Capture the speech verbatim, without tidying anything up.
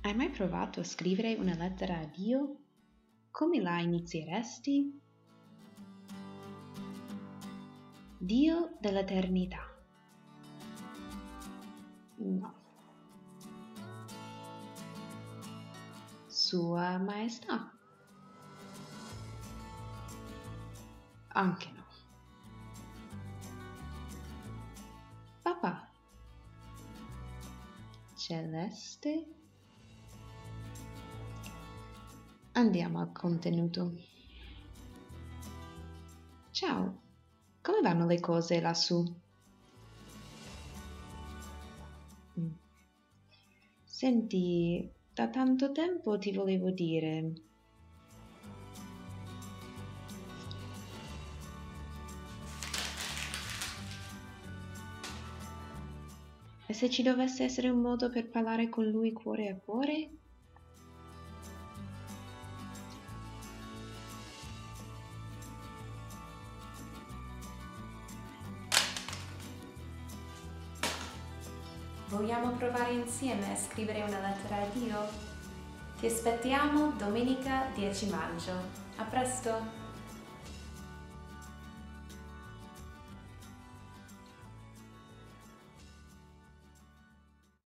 Hai mai provato a scrivere una lettera a Dio? Come la inizieresti? Dio dell'eternità. No. Sua Maestà. Anche no. Papà. Celeste. Andiamo al contenuto. Ciao, come vanno le cose lassù? Mm. Senti, da tanto tempo ti volevo dire. E se ci dovesse essere un modo per parlare con lui cuore a cuore? Vogliamo provare insieme a scrivere una lettera a Dio? Ti aspettiamo domenica dieci maggio. A presto!